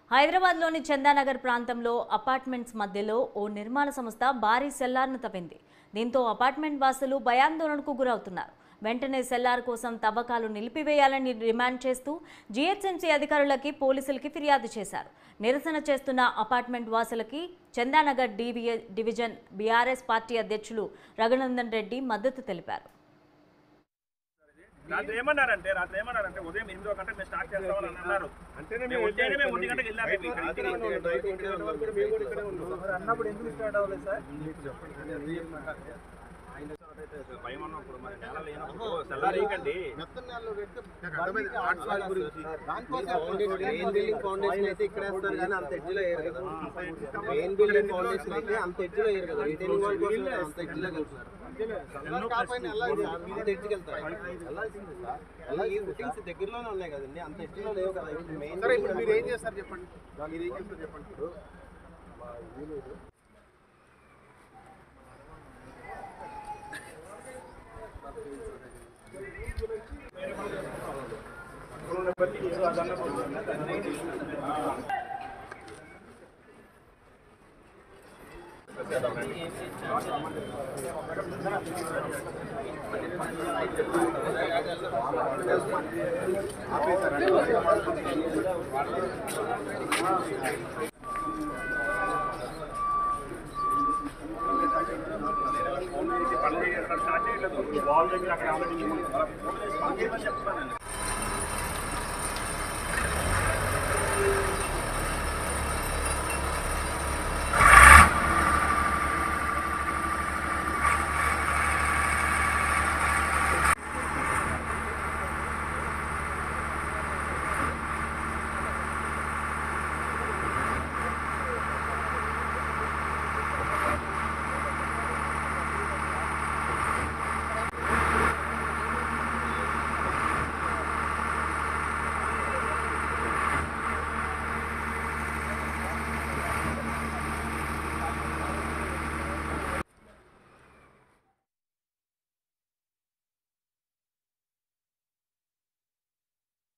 హైదరాబాద్లోని చందానగర్ ప్రాంతంలో అపార్ట్మెంట్స్ మధ్యలో ఓ నిర్మాణ సంస్థ భారీ సెల్లార్ను తవ్వింది. దీంతో అపార్ట్మెంట్ వాసులు భయాందోళనకు గురవుతున్నారు. వెంటనే సెల్లార్ కోసం తవ్వకాలు నిలిపివేయాలని డిమాండ్ చేస్తూ జీహెచ్ఎంసీ అధికారులకి పోలీసులకి ఫిర్యాదు చేశారు. నిరసన చేస్తున్న అపార్ట్మెంట్ వాసులకి చందానగర్ డివిజన్ బీఆర్ఎస్ పార్టీ అధ్యక్షులు రఘునందన్ రెడ్డి మద్దతు తెలిపారు. రాత్రి ఏమన్నారంటే ఉదయం 8 గంటలకు మేము స్టార్ట్ చేస్తామని అన్నారు. మేము 1 గంటకి అన్నప్పుడు ఎందుకు స్టార్ట్ అవ్వలేదు సార్? భయం అన్నప్పుడు మరి నెల లేనప్పుడు సెల్లారీకండి మెయిన్ బిల్డింగ్ ఫౌండేషన్ అయితే ఇక్కడ వేస్తారు కానీ అంత ఎడ్జ్లో వేయరు కదా. మెయిన్ బిల్డింగ్ ఫౌండేషన్ అయితే అంత ఎడ్జ్లో వేయరు కదా. రిటైనింగ్ వాల్ కోసం అంత ఎడ్జ్లో వెళ్తున్నారు. అంత ఎడ్జ్కి వెళ్తారు. అలా ఈ ఫుటింగ్స్ దగ్గరలోనే ఉన్నాయి కదండి, అంత ఎడ్జ్లో లేవు కదా. మెయిన్ మీరు ఏం చేస్తారు చెప్పండి. మీరు ఏం చేస్తారు చెప్పండి. ఆఫీసర్